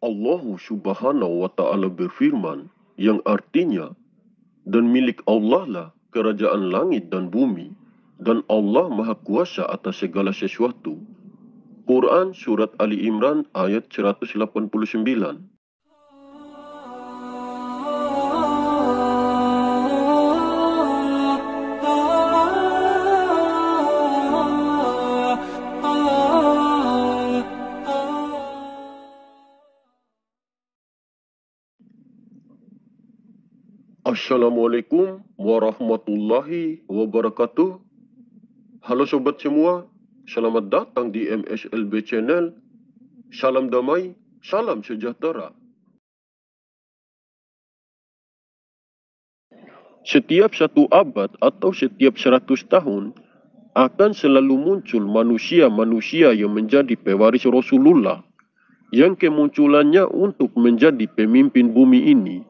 Allah Subhanahu wa Ta'ala berfirman, yang artinya, dan milik Allah lah kerajaan langit dan bumi, dan Allah Maha Kuasa atas segala sesuatu. Quran Surat Ali Imran ayat 189. Assalamualaikum warahmatullahi wabarakatuh. Halo sobat semua, selamat datang di MSLB Channel. Salam damai, salam sejahtera. Setiap 1 abad atau setiap 100 tahun akan selalu muncul manusia-manusia yang menjadi pewaris Rasulullah, yang kemunculannya untuk menjadi pemimpin bumi ini.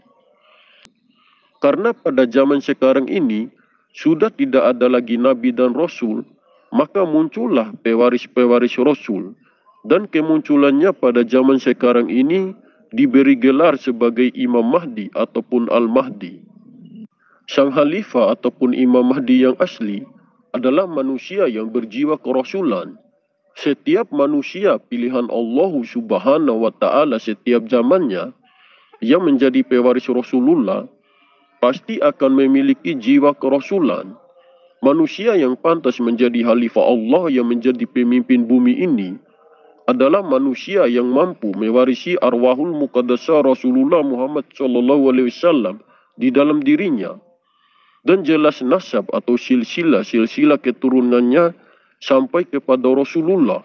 Karena pada zaman sekarang ini sudah tidak ada lagi nabi dan rasul, maka muncullah pewaris-pewaris rasul, dan kemunculannya pada zaman sekarang ini diberi gelar sebagai Imam Mahdi ataupun Al-Mahdi. Sang Khalifah ataupun Imam Mahdi yang asli adalah manusia yang berjiwa kerasulan. Setiap manusia pilihan Allah Subhanahu wa Ta'ala setiap zamannya yang menjadi pewaris Rasulullah pasti akan memiliki jiwa kerasulan. Manusia yang pantas menjadi khalifah Allah yang menjadi pemimpin bumi ini adalah manusia yang mampu mewarisi arwahul muqaddasah Rasulullah Muhammad SAW di dalam dirinya, dan jelas nasab atau silsilah keturunannya sampai kepada Rasulullah.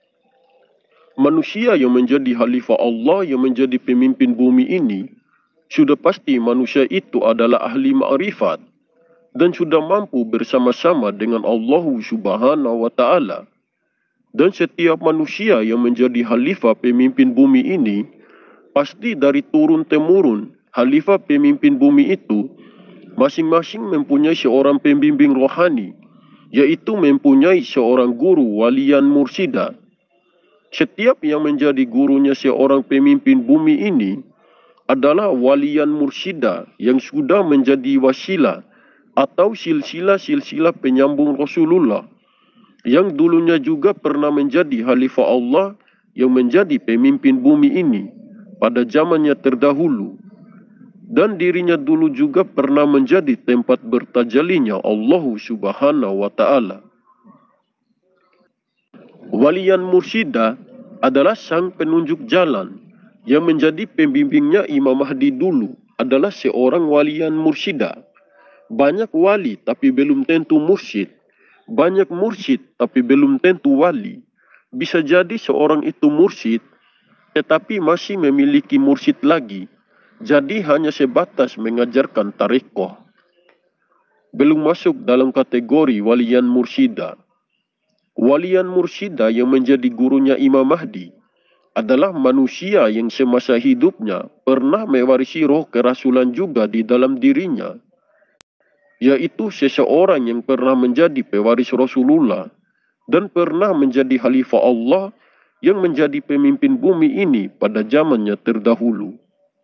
Manusia yang menjadi khalifah Allah yang menjadi pemimpin bumi ini sudah pasti manusia itu adalah ahli ma'rifat dan sudah mampu bersama-sama dengan Allah Subhanahu wa Ta'ala. Dan setiap manusia yang menjadi khalifah pemimpin bumi ini pasti dari turun-temurun khalifah pemimpin bumi itu masing-masing mempunyai seorang pembimbing rohani, yaitu mempunyai seorang guru walian mursyida. Setiap yang menjadi gurunya seorang pemimpin bumi ini adalah walian mursyida yang sudah menjadi wasilah atau silsilah penyambung Rasulullah, yang dulunya juga pernah menjadi khalifah Allah yang menjadi pemimpin bumi ini pada zamannya terdahulu, dan dirinya dulu juga pernah menjadi tempat bertajalinya Allah Subhanahu wa Ta'ala. Walian mursyida adalah sang penunjuk jalan yang menjadi pembimbingnya Imam Mahdi dulu adalah seorang walian mursyida. Banyak wali tapi belum tentu mursyid. Banyak mursyid tapi belum tentu wali. Bisa jadi seorang itu mursyid tetapi masih memiliki mursyid lagi. Jadi hanya sebatas mengajarkan tarekoh. Belum masuk dalam kategori walian mursyida. Walian mursyida yang menjadi gurunya Imam Mahdi adalah manusia yang semasa hidupnya pernah mewarisi roh kerasulan juga di dalam dirinya, yaitu seseorang yang pernah menjadi pewaris Rasulullah dan pernah menjadi khalifah Allah yang menjadi pemimpin bumi ini pada zamannya terdahulu.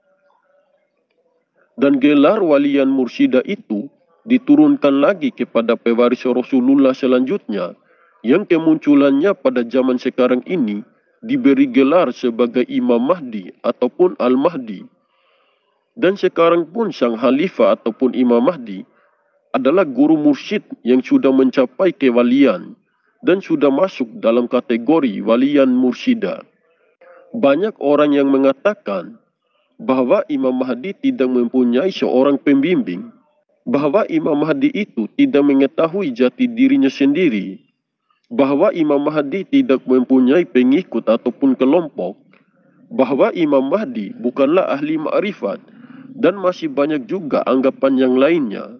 Dan gelar walian mursyida itu diturunkan lagi kepada pewaris Rasulullah selanjutnya, yang kemunculannya pada zaman sekarang ini diberi gelar sebagai Imam Mahdi ataupun Al-Mahdi. Dan sekarang pun sang khalifah ataupun Imam Mahdi adalah guru mursyid yang sudah mencapai kewalian dan sudah masuk dalam kategori walian mursyida. Banyak orang yang mengatakan bahwa Imam Mahdi tidak mempunyai seorang pembimbing, bahwa Imam Mahdi itu tidak mengetahui jati dirinya sendiri, bahwa Imam Mahdi tidak mempunyai pengikut ataupun kelompok, bahwa Imam Mahdi bukanlah ahli ma'rifat, dan masih banyak juga anggapan yang lainnya.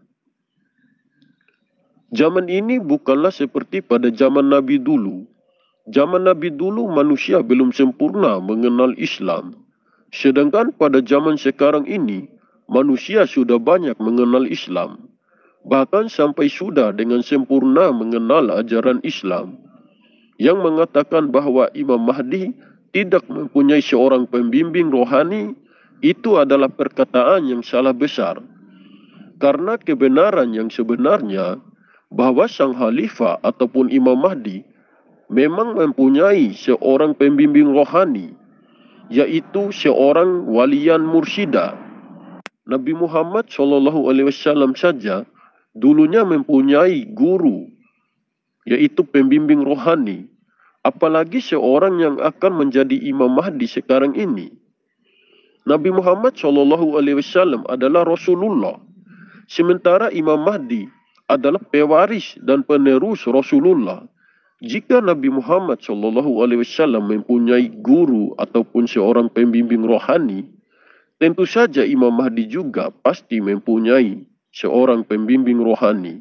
Zaman ini bukanlah seperti pada zaman Nabi dulu. Zaman Nabi dulu manusia belum sempurna mengenal Islam. Sedangkan pada zaman sekarang ini manusia sudah banyak mengenal Islam. Bahkan sampai sudah dengan sempurna mengenal ajaran Islam, yang mengatakan bahwa Imam Mahdi tidak mempunyai seorang pembimbing rohani, itu adalah perkataan yang salah besar. Karena kebenaran yang sebenarnya bahwa sang khalifah ataupun Imam Mahdi memang mempunyai seorang pembimbing rohani, yaitu seorang walian mursyida. Nabi Muhammad SAW saja dulunya mempunyai guru, yaitu pembimbing rohani. Apalagi seorang yang akan menjadi Imam Mahdi sekarang ini. Nabi Muhammad SAW adalah Rasulullah. Sementara Imam Mahdi adalah pewaris dan penerus Rasulullah. Jika Nabi Muhammad SAW mempunyai guru ataupun seorang pembimbing rohani, tentu saja Imam Mahdi juga pasti mempunyai seorang pembimbing rohani.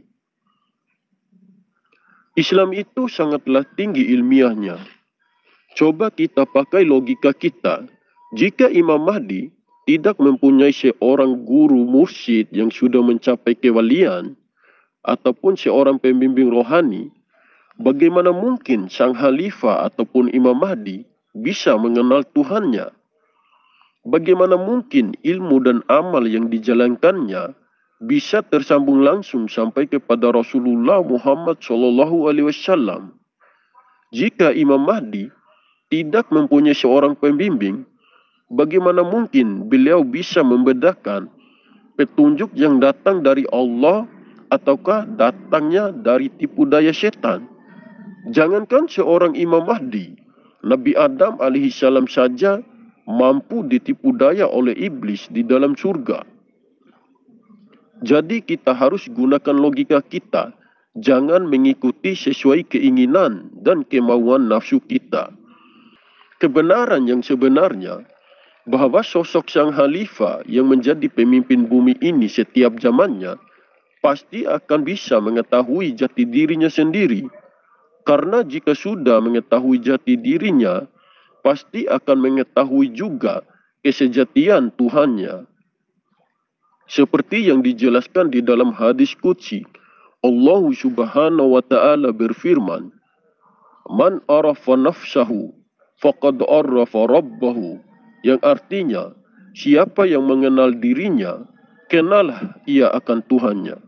Islam itu sangatlah tinggi ilmiahnya. Coba kita pakai logika kita. Jika Imam Mahdi tidak mempunyai seorang guru mursyid yang sudah mencapai kewalian, ataupun seorang pembimbing rohani, bagaimana mungkin sang khalifah ataupun Imam Mahdi bisa mengenal Tuhannya? Bagaimana mungkin ilmu dan amal yang dijalankannya bisa tersambung langsung sampai kepada Rasulullah Muhammad SAW? Jika Imam Mahdi tidak mempunyai seorang pembimbing, bagaimana mungkin beliau bisa membedakan petunjuk yang datang dari Allah ataukah datangnya dari tipu daya setan? Jangankan seorang Imam Mahdi, Nabi Adam alaihissalam saja mampu ditipu daya oleh iblis di dalam surga. Jadi kita harus gunakan logika kita, jangan mengikuti sesuai keinginan dan kemauan nafsu kita. Kebenaran yang sebenarnya bahwa sosok sang khalifah yang menjadi pemimpin bumi ini setiap zamannya pasti akan bisa mengetahui jati dirinya sendiri. Karena jika sudah mengetahui jati dirinya, pasti akan mengetahui juga kesejatian Tuhannya. Seperti yang dijelaskan di dalam hadis qudsi, Allah Subhanahu wa Ta'ala berfirman, "Man arafa nafsahu faqad arafa rabbahu." Yang artinya, siapa yang mengenal dirinya, kenalah ia akan Tuhannya.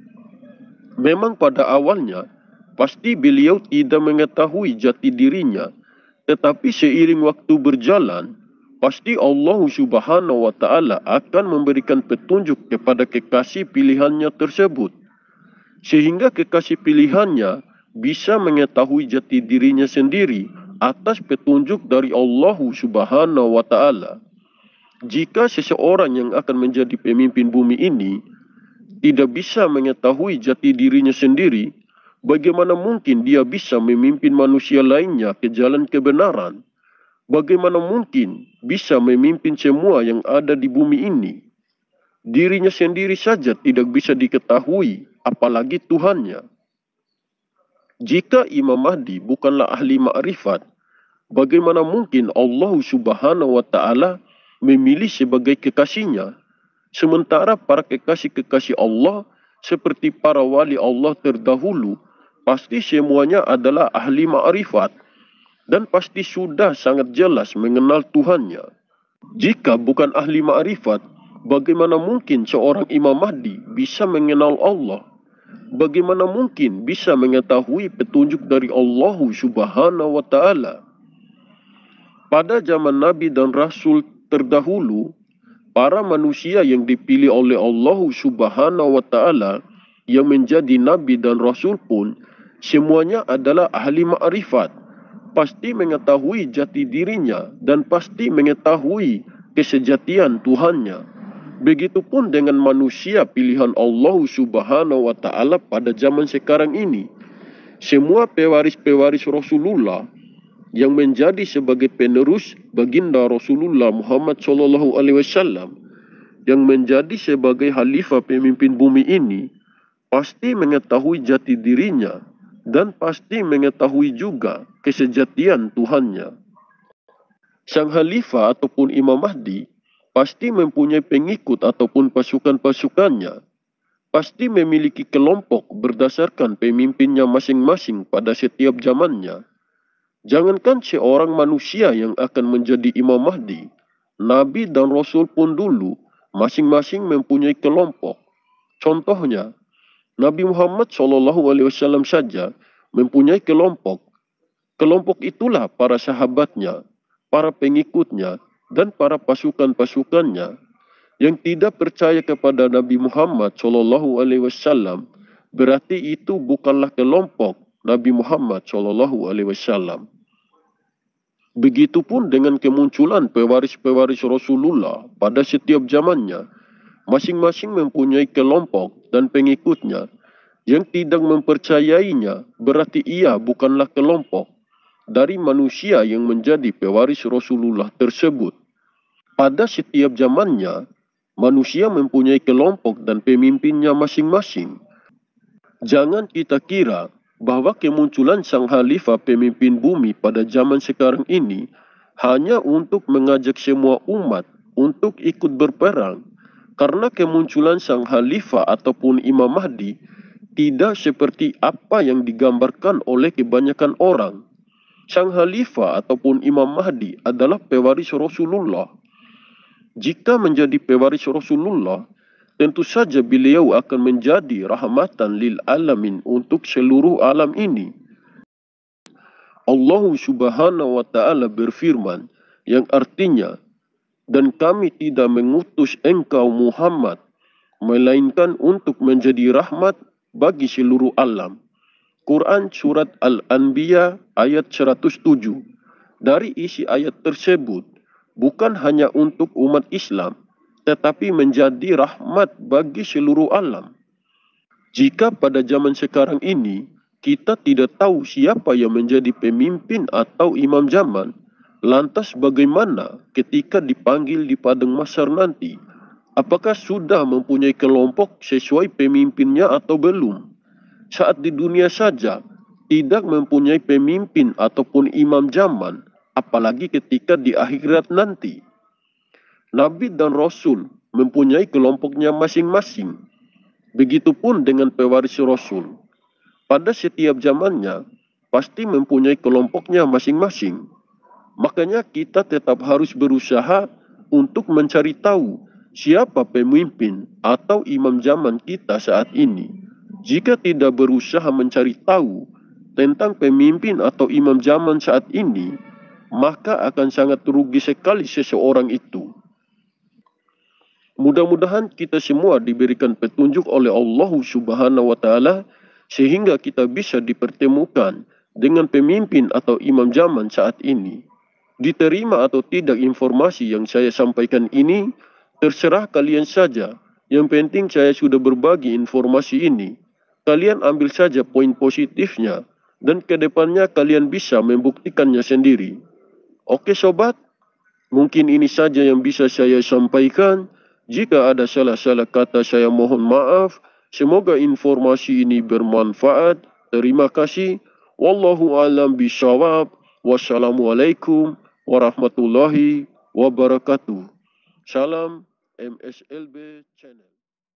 Memang pada awalnya, pasti beliau tidak mengetahui jati dirinya, tetapi seiring waktu berjalan, pasti Allah Subhanahu wa Ta'ala akan memberikan petunjuk kepada kekasih pilihannya tersebut, sehingga kekasih pilihannya bisa mengetahui jati dirinya sendiri atas petunjuk dari Allah Subhanahu wa Ta'ala. Jika seseorang yang akan menjadi pemimpin bumi ini tidak bisa mengetahui jati dirinya sendiri, bagaimana mungkin dia bisa memimpin manusia lainnya ke jalan kebenaran? Bagaimana mungkin bisa memimpin semua yang ada di bumi ini? Dirinya sendiri saja tidak bisa diketahui, apalagi Tuhannya. Jika Imam Mahdi bukanlah ahli ma'rifat, bagaimana mungkin Allah Subhanahu wa Ta'ala memilih sebagai kekasihnya? Sementara para kekasih-kekasih Allah seperti para wali Allah terdahulu, pasti semuanya adalah ahli ma'rifat dan pasti sudah sangat jelas mengenal Tuhannya. Jika bukan ahli ma'rifat, bagaimana mungkin seorang Imam Mahdi bisa mengenal Allah? Bagaimana mungkin bisa mengetahui petunjuk dari Allah Subhanahu wa Ta'ala? Pada zaman Nabi dan Rasul terdahulu, para manusia yang dipilih oleh Allah Subhanahu wa Ta'ala yang menjadi Nabi dan Rasul pun semuanya adalah ahli ma'rifat, pasti mengetahui jati dirinya dan pasti mengetahui kesejatian Tuhannya. Begitupun dengan manusia pilihan Allah Subhanahu wa Ta'ala pada zaman sekarang ini. Semua pewaris-pewaris Rasulullah yang menjadi sebagai penerus baginda Rasulullah Muhammad SAW, yang menjadi sebagai khalifah pemimpin bumi ini, pasti mengetahui jati dirinya dan pasti mengetahui juga kesejatian Tuhannya. Sang khalifah ataupun Imam Mahdi pasti mempunyai pengikut ataupun pasukan-pasukannya, pasti memiliki kelompok berdasarkan pemimpinnya masing-masing pada setiap zamannya. Jangankan seorang manusia yang akan menjadi Imam Mahdi, Nabi dan Rasul pun dulu masing-masing mempunyai kelompok. Contohnya, Nabi Muhammad SAW saja mempunyai kelompok. Kelompok itulah para sahabatnya, para pengikutnya, dan para pasukan-pasukannya yang tidak percaya kepada Nabi Muhammad SAW. Berarti itu bukanlah kelompok Nabi Muhammad SAW. Begitupun dengan kemunculan pewaris-pewaris Rasulullah pada setiap zamannya, masing-masing mempunyai kelompok dan pengikutnya. Yang tidak mempercayainya berarti ia bukanlah kelompok dari manusia yang menjadi pewaris Rasulullah tersebut. Pada setiap zamannya, manusia mempunyai kelompok dan pemimpinnya masing-masing. Jangan kita kira bahwa kemunculan sang khalifah pemimpin bumi pada zaman sekarang ini hanya untuk mengajak semua umat untuk ikut berperang. Karena kemunculan sang khalifah ataupun Imam Mahdi tidak seperti apa yang digambarkan oleh kebanyakan orang. Sang khalifah ataupun Imam Mahdi adalah pewaris Rasulullah. Jika menjadi pewaris Rasulullah, tentu saja beliau akan menjadi rahmatan lil alamin untuk seluruh alam ini. Allah Subhanahu wa taala berfirman yang artinya, dan kami tidak mengutus engkau Muhammad melainkan untuk menjadi rahmat bagi seluruh alam. Quran Surat Al-Anbiya ayat 107. Dari isi ayat tersebut, bukan hanya untuk umat Islam, tetapi menjadi rahmat bagi seluruh alam. Jika pada zaman sekarang ini, kita tidak tahu siapa yang menjadi pemimpin atau imam zaman, lantas bagaimana ketika dipanggil di padang mahsyar nanti? Apakah sudah mempunyai kelompok sesuai pemimpinnya atau belum? Saat di dunia saja tidak mempunyai pemimpin ataupun imam zaman, apalagi ketika di akhirat nanti. Nabi dan Rasul mempunyai kelompoknya masing-masing. Begitupun dengan pewaris Rasul. Pada setiap zamannya pasti mempunyai kelompoknya masing-masing. Makanya kita tetap harus berusaha untuk mencari tahu siapa pemimpin atau imam zaman kita saat ini. Jika tidak berusaha mencari tahu tentang pemimpin atau imam zaman saat ini, maka akan sangat rugi sekali seseorang itu. Mudah-mudahan kita semua diberikan petunjuk oleh Allah Subhanahu wa taala sehingga kita bisa dipertemukan dengan pemimpin atau imam zaman saat ini. Diterima atau tidak informasi yang saya sampaikan ini, terserah kalian saja. Yang penting saya sudah berbagi informasi ini. Kalian ambil saja poin positifnya, dan kedepannya kalian bisa membuktikannya sendiri. Oke sobat, mungkin ini saja yang bisa saya sampaikan. Jika ada salah-salah kata saya mohon maaf. Semoga informasi ini bermanfaat. Terima kasih. Wallahu a'lam bishawab. Wassalamualaikum warahmatullahi wabarakatuh. Salam MSLB Channel.